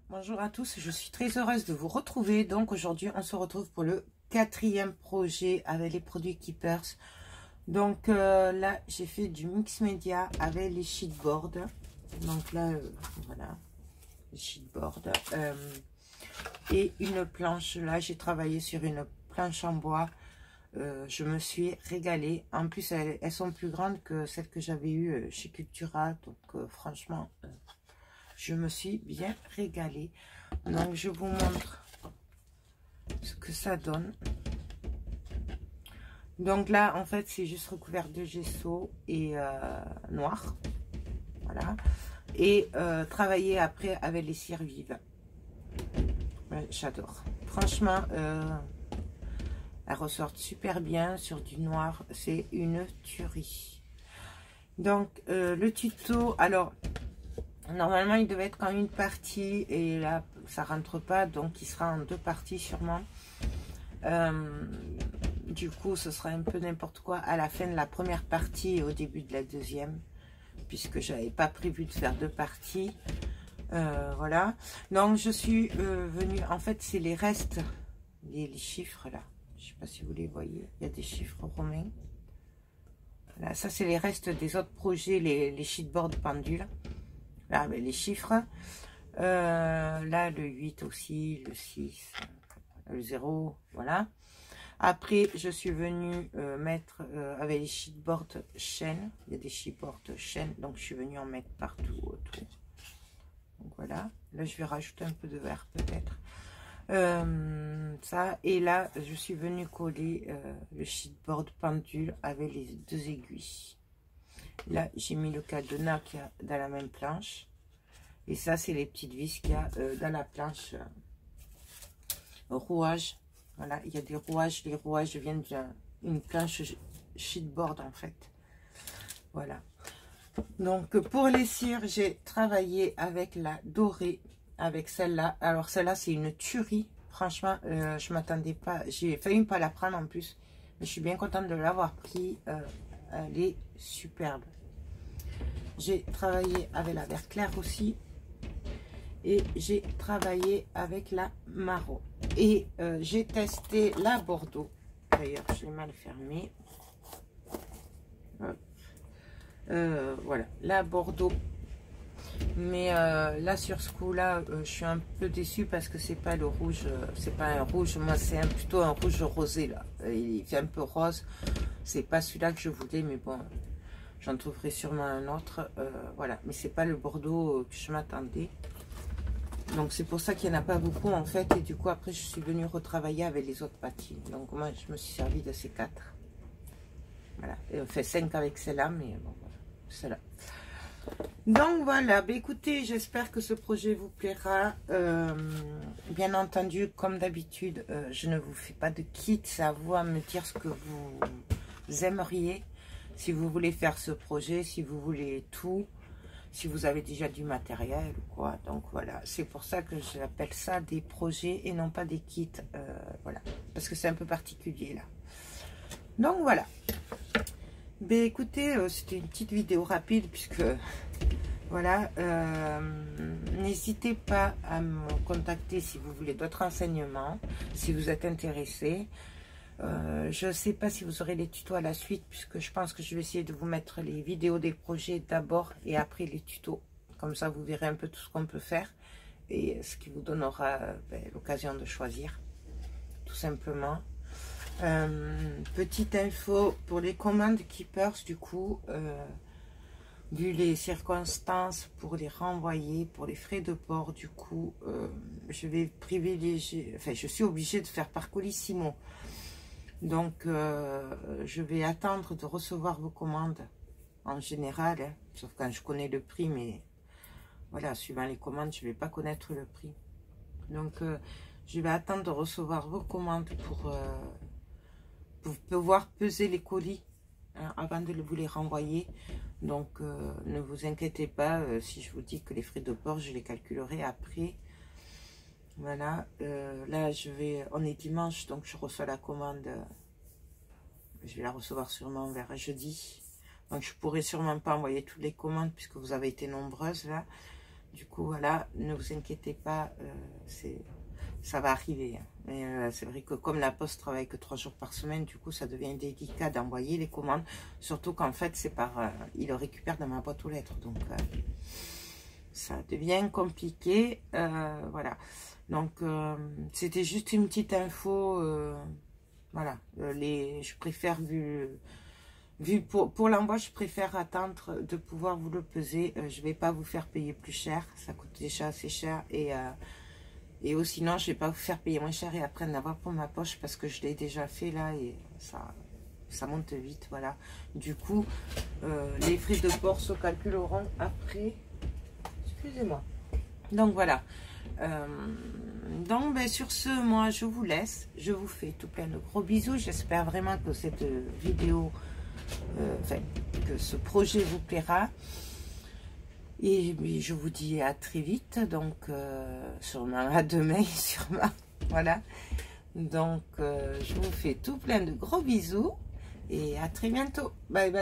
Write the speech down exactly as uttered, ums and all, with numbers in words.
Bonjour à tous, je suis très heureuse de vous retrouver. Donc aujourd'hui on se retrouve pour le quatrième projet avec les produits Keepers. Donc euh, là j'ai fait du mix média avec les sheetboards. Donc là euh, voilà, les sheetboards euh, et une planche. Là j'ai travaillé sur une planche en bois. Euh, je me suis régalée. En plus elles, elles sont plus grandes que celles que j'avais eues chez Cultura. Donc euh, franchement euh, je me suis bien régalée. Donc je vous montre ce que ça donne. Donc là en fait c'est juste recouvert de gesso et euh, noir, voilà, et euh, travailler après avec les cires vives. Ouais, j'adore, franchement euh, elles ressortent super bien sur du noir, c'est une tuerie. Donc euh, le tuto, alors normalement il devait être en une partie et là ça rentre pas, donc il sera en deux parties sûrement. Euh, du coup ce sera un peu n'importe quoi à la fin de la première partie et au début de la deuxième, puisque j'avais pas prévu de faire deux parties. Euh, voilà, donc je suis euh, venue, en fait c'est les restes, les, les chiffres là, je sais pas si vous les voyez, il y a des chiffres romains. Voilà, ça c'est les restes des autres projets, les, les sheetboards pendules. Là, ben, les chiffres, euh, là le huit aussi, le six, le zéro, voilà. Après, je suis venue euh, mettre euh, avec les sheetboards chaîne, il y a des sheetboards chaîne, donc je suis venue en mettre partout autour. Donc voilà, là je vais rajouter un peu de vert peut-être. Euh, ça, et là je suis venue coller euh, le sheetboard pendule avec les deux aiguilles. Là j'ai mis le cadenas qu'il y a dans la même planche. Et ça, c'est les petites vis qu'il y a euh, dans la planche euh, rouage. Voilà, il y a des rouages. Les rouages viennent d'une planche sheetboard en fait. Voilà. Donc pour les cires, j'ai travaillé avec la dorée, avec celle-là. Alors celle-là, c'est une tuerie. Franchement, euh, je m'attendais pas. J'ai failli pas la prendre en plus. Mais je suis bien contente de l'avoir pris. Euh, elle est superbe. J'ai travaillé avec la vert clair aussi. Et j'ai travaillé avec la marron. Et euh, j'ai testé la Bordeaux. D'ailleurs, je l'ai mal fermée. Euh, voilà, la Bordeaux. Mais euh, là, sur ce coup-là, euh, je suis un peu déçue parce que c'est pas le rouge. Euh, c'est pas un rouge. Moi, c'est plutôt un rouge rosé, là. Il fait un peu rose. C'est pas celui-là que je voulais, mais bon, j'en trouverai sûrement un autre. Euh, voilà, mais c'est pas le Bordeaux que je m'attendais. Donc c'est pour ça qu'il n'y en a pas beaucoup en fait. Et du coup après je suis venue retravailler avec les autres patines. Donc moi je me suis servi de ces quatre. Voilà. Et on fait cinq avec celle-là. Mais bon voilà. Celle-là. Donc voilà. Bah, écoutez, j'espère que ce projet vous plaira. Euh, bien entendu, comme d'habitude, euh, je ne vous fais pas de kit. C'est à vous à me dire ce que vous aimeriez. Si vous voulez faire ce projet, si vous voulez tout. Si vous avez déjà du matériel ou quoi. Donc voilà, c'est pour ça que j'appelle ça des projets et non pas des kits. Euh, voilà, parce que c'est un peu particulier là. Donc voilà. Ben écoutez, euh, c'était une petite vidéo rapide puisque voilà. Euh, n'hésitez pas à me contacter si vous voulez d'autres renseignements, si vous êtes intéressé. Euh, je ne sais pas si vous aurez les tutos à la suite, puisque je pense que je vais essayer de vous mettre les vidéos des projets d'abord et après les tutos. Comme ça, vous verrez un peu tout ce qu'on peut faire et ce qui vous donnera ben, l'occasion de choisir, tout simplement. Euh, petite info pour les commandes Keepers, du coup, euh, vu les circonstances pour les renvoyer, pour les frais de port, du coup, euh, je vais privilégier, enfin, je suis obligée de faire par Colissimo. Donc, euh, je vais attendre de recevoir vos commandes en général, hein, sauf quand je connais le prix, mais voilà, suivant les commandes, je ne vais pas connaître le prix. Donc, euh, je vais attendre de recevoir vos commandes pour, euh, pour pouvoir peser les colis hein, avant de vous les renvoyer. Donc, euh, ne vous inquiétez pas euh, si je vous dis que les frais de port, je les calculerai après. Voilà, euh, là je vais, on est dimanche, donc je reçois la commande, euh, je vais la recevoir sûrement vers jeudi. Donc je pourrai sûrement pas envoyer toutes les commandes puisque vous avez été nombreuses là. Du coup, voilà, ne vous inquiétez pas, euh, c'est, ça va arriver. Hein. Mais euh, c'est vrai que comme la poste travaille que trois jours par semaine, du coup, ça devient délicat d'envoyer les commandes. Surtout qu'en fait, c'est par, euh, il le récupère dans ma boîte aux lettres. Donc, euh, ça devient compliqué. Euh, voilà. Donc, euh, c'était juste une petite info. Euh, voilà. Euh, les, je préfère, vu... Vu pour, pour l'envoi, je préfère attendre de pouvoir vous le peser. Euh, je ne vais pas vous faire payer plus cher. Ça coûte déjà assez cher. Et, euh, et aussi, sinon, je ne vais pas vous faire payer moins cher et après en avoir pour ma poche parce que je l'ai déjà fait là et ça, ça monte vite. Voilà. Du coup, euh, les frais de port se calculeront après. Excusez-moi. Donc voilà. Euh, donc ben, sur ce, moi, je vous laisse. Je vous fais tout plein de gros bisous. J'espère vraiment que cette vidéo... Euh, enfin, que ce projet vous plaira et, et je vous dis à très vite, donc euh, sûrement à demain, sûrement, voilà, donc euh, je vous fais tout plein de gros bisous et à très bientôt, bye bye.